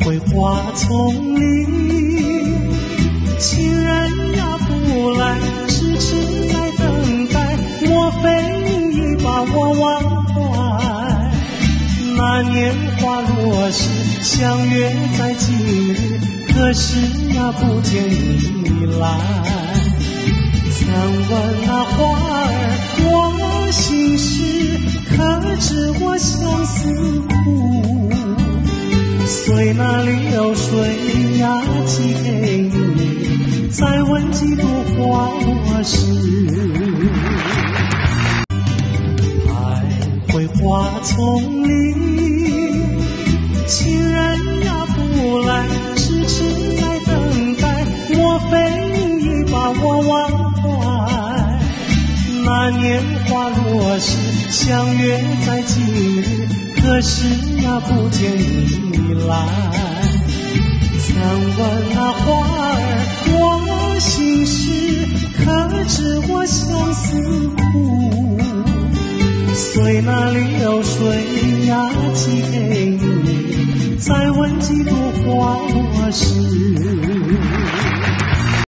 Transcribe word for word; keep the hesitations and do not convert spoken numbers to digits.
桂花丛里，情人呀不来，痴痴在等待，莫非你已把我忘怀？那年华落时，相约在今日，可是呀不见你来。曾问那花儿我心事，可知我相思苦？随那流水呀寄给你，再问几度花落时。徘徊花丛里，情人呀不来，痴痴在等待，莫非你已把我忘怀？那年华落时，相约在今日，可是呀不见你来。曾问那花儿我心事，可知我相思苦？随那流水呀寄给你，再问几度花落时。